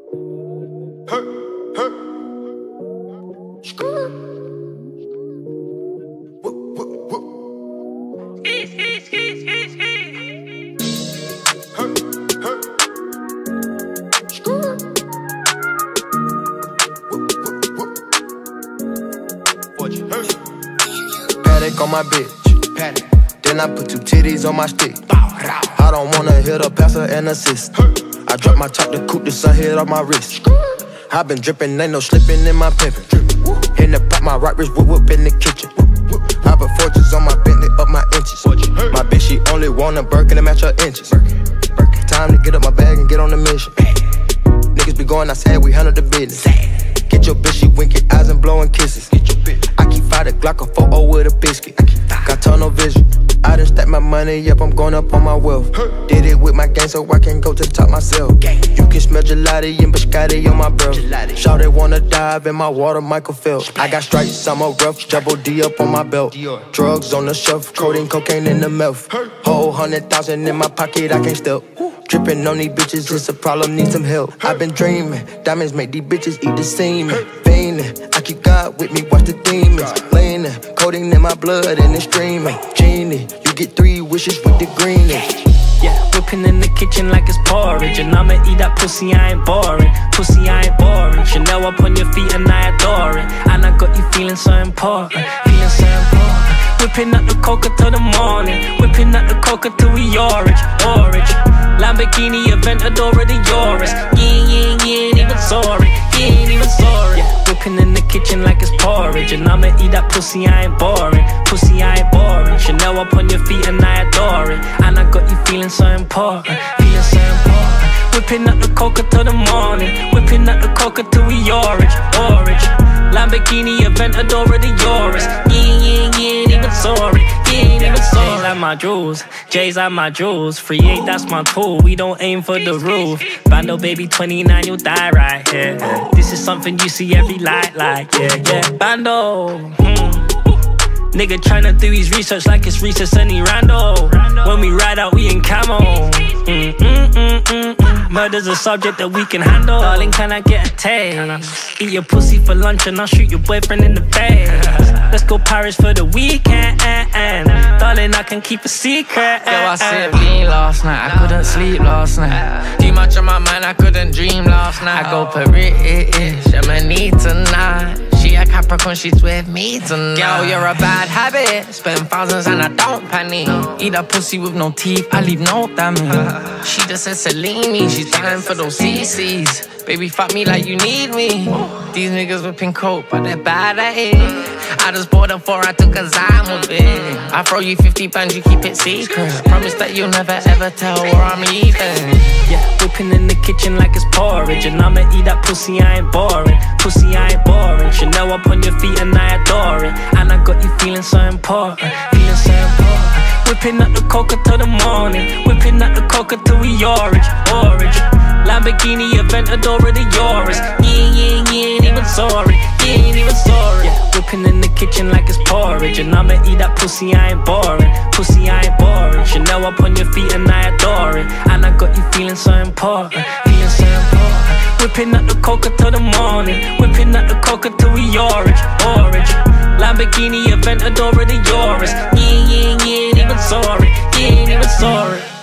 Hey, hey. Screw. Whoop, whoop, whoop. Hey, hey. Screw. Whoop, whoop, whoop. Fortune. Hey. Paddock on my bitch. Paddock. Then I put 2 titties on my stick. I don't wanna hit a passer and assist. I drop my top to coupe, the sun hit off my wrist. I been drippin', ain't no slippin' in my pimpin'. In the pot, my right wrist whoop in the kitchen. I put fortunes on my Bentley, up my inches. My bitch, she only want a Birkin to match her inches. Time to get up my bag and get on the mission. Niggas be going outside, we handle the business. Get your bitch, she winking eyes and blowing kisses. I keep fire the Glock, a 4-0 with a biscuit. Got tunnel vision. I done stack my money up, I'm going up on my wealth. Did it with my gang so I can go to the top myself. You can smell gelati and biscotti on my breath. Shawty wanna dive in my water, Michael Phelps. I got stripes, I'm a rough, double D up on my belt. Drugs on the shelf, codeine, cocaine in the mouth. Whole 100,000 in my pocket, I can't step. Drippin' on these bitches, it's a problem, need some help. I've been dreaming, diamonds make these bitches eat the semen. Fiendin', I keep God with me, watch the demons. Leanin', codeine in my blood and it's streaming. Genie, you get 3 wishes with the greenest. Yeah, whipping in the kitchen like it's porridge. And I'ma eat that pussy, I ain't boring. Pussy, I ain't boring. Chanel up on your feet and I adore it. And I got you feeling so important, feeling so important. Whipping up the coca till the morning. Whipping up the coca till we orange. Lamborghini Aventador of the Urus. Yeah, ain't even sorry. Ain't even sorry. Yeah, whipping in the kitchen like it's porridge. And I'ma eat that pussy, I ain't boring. Pussy, I ain't boring. Chanel up on your feet and I adore it. And I got you feeling so important, feeling so important. Whipping up the coca till the morning. Whipping up the coca till we orange. Lamborghini Aventador of the Urus. Yeah, ain't even sorry. Ain't even sorry. J's like my jewels, J's like my jewels. 3-8, that's my tool, we don't aim for the roof. Bando baby 29, you'll die right here. This is something you see every light like, yeah. Bando, nigga tryna do his research like it's Reese's and he rando. When we ride out, we in camo. Murder's a subject that we can handle. Darling, can I get a taste? Eat your pussy for lunch and I'll shoot your boyfriend in the face. Let's go Paris for the weekend. Darling, I can keep a secret. Yo, I sipped lean last night, I couldn't sleep last night. Too much on my mind, I couldn't dream last night. I go Paris, Germany tonight. She a Capricorn, she's with me tonight. Girl, you're a bad habit. Spend thousands and I don't panic. Eat a pussy with no teeth, I leave no damage. She just said Salimi, she's dying for those CCs. Baby, fuck me like you need me. These niggas whipping coke, but they're bad at it. I just bought them 4, I took a Zime with it. I throw you 50 pounds, you keep it secret. Promise that you'll never ever tell where I'm leaving. Yeah, whipping in the kitchen like it's porridge. And I'ma eat that pussy, I ain't boring. Pussy, I ain't boring. Chanel up on your feet and I adore it. And I got you feeling so important, feeling so important. Whipping up the coca till the morning. Whipping up the coca till we orange. Lamborghini Aventador of the Urus. Yeah, ain't even sorry. Ain't even sorry. Yeah, whipping in the kitchen like it's porridge. And I'ma eat that pussy, I ain't boring. Pussy, I ain't boring. Chanel up on your feet and I adore it. And I got you feeling so important, feeling so important. Whipping up the coca till the morning. Whipping up the coca till we orange. Lamborghini Aventador of the Urus. Yeah, ain't even sorry. Ain't even sorry.